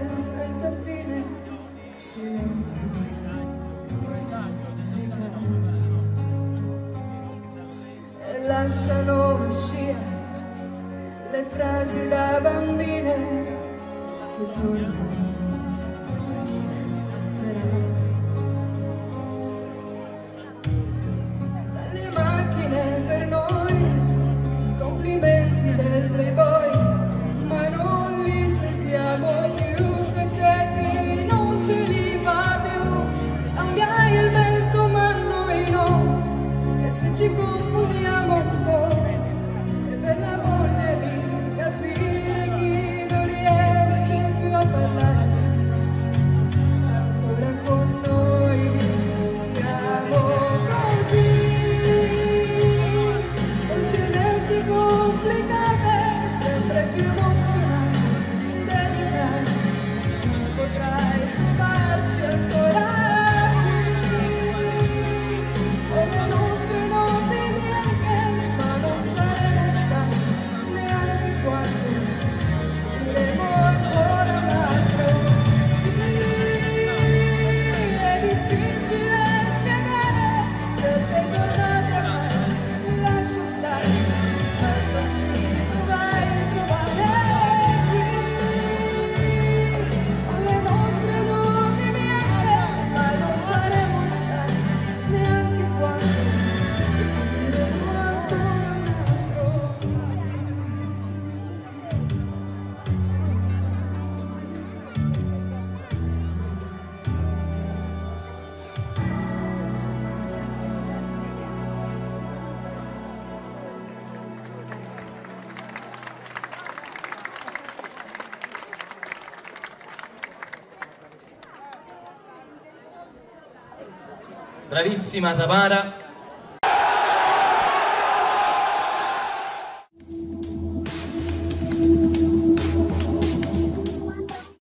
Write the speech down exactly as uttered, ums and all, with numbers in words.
senza fine, silenzio, e lasciano uscire le frasi da bambine che tornano. Dalle macchine per noi, i complimenti del Playboy, ma non li sentiamo più, se c'è chi non ce li fa più. Cambia il vento ma noi no, e se ci confondiamo un po', è per la voglia di capire chi non riesce più a parlare. Ancora con noi siamo così, dolcemente complicate, sempre più emozionanti, delicate. Potrai trovarci ancora qui, con le nostre notti bianche, ma non saremo stanchi neanche quando diremo ancora un altro sì. È difficile spiegare certe giornate, ma lascia stare, tanto ci dovrai trovare qui, con le nostre notti bianche, ma non saremo stanchi neanche quando diremo ancora un altro sì. Bravissima Tamara.